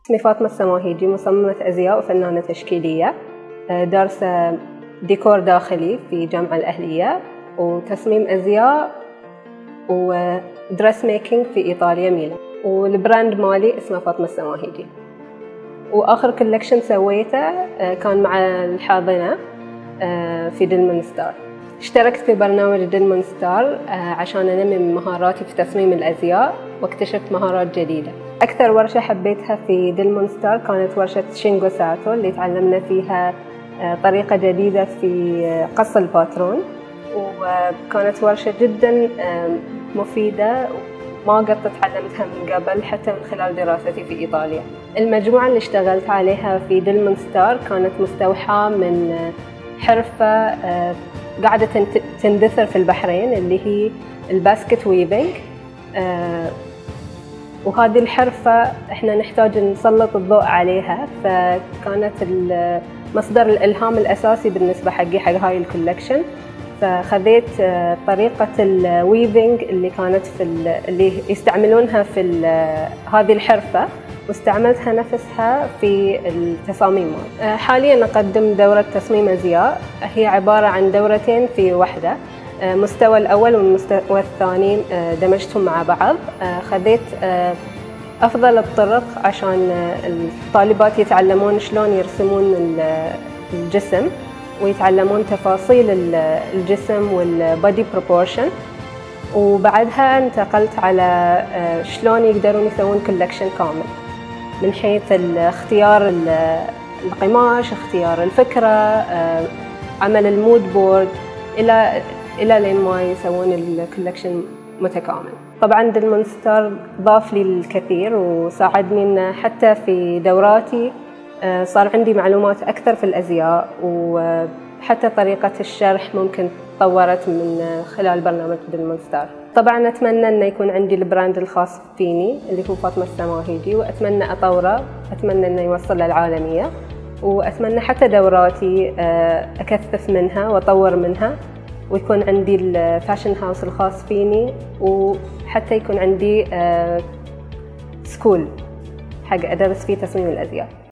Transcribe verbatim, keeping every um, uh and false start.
اسمي فاطمة السماهيجي، مصممة أزياء وفنانة تشكيلية، دارسة ديكور داخلي في جامعة الأهلية، وتصميم أزياء ودرس ميكينج في إيطاليا ميلان. والبراند مالي اسمه فاطمة السماهيجي. وآخر كولكشن سويته كان مع الحاضنة في ديلمون ستار. اشتركت في برنامج ديلمون ستار عشان أنمي مهاراتي في تصميم الأزياء واكتشفت مهارات جديدة. أكثر ورشة حبيتها في ديلمون ستار كانت ورشة شينغو ساتو، اللي تعلمنا فيها طريقة جديدة في قص الباترون، وكانت ورشة جدا مفيدة ما قد تعلمتها من قبل حتى من خلال دراستي في إيطاليا. المجموعة اللي اشتغلت عليها في ديلمون ستار كانت مستوحاة من حرفة قاعدة تندثر في البحرين اللي هي الباسكت ويفينج، وهذه الحرفة احنا نحتاج نسلط الضوء عليها، فكانت مصدر الإلهام الأساسي بالنسبة حقي حق هاي الكولكشن. فخذيت طريقة الويفينج اللي كانت في اللي يستعملونها في هذه الحرفة واستعملتها نفسها في التصاميم. حاليا أقدم دورة تصميم أزياء، هي عبارة عن دورتين في واحدة. مستوى الأول والمستوى الثاني دمجتهم مع بعض. خذيت أفضل الطرق عشان الطالبات يتعلمون شلون يرسمون الجسم ويتعلمون تفاصيل الجسم والبادي بروبورشن، وبعدها انتقلت على شلون يقدرون يسوون كولكشن كامل من حيث اختيار القماش، اختيار الفكرة، عمل المود بورد، إلى إلى لين ما يسوون الكولكشن متكامل. طبعا ديلمون ستار ضاف لي الكثير وساعدني إن حتى في دوراتي صار عندي معلومات أكثر في الأزياء، وحتى طريقة الشرح ممكن تطورت من خلال برنامج ديلمون ستار. طبعا أتمنى أن يكون عندي البراند الخاص فيني اللي هو فاطمة السماهيجي، وأتمنى أطوره، أتمنى أنه يوصل للعالمية، وأتمنى حتى دوراتي أكثف منها وأطور منها، ويكون عندي الفاشن هاوس الخاص فيني، وحتى يكون عندي سكول حق أدرس فيه تصميم الأزياء.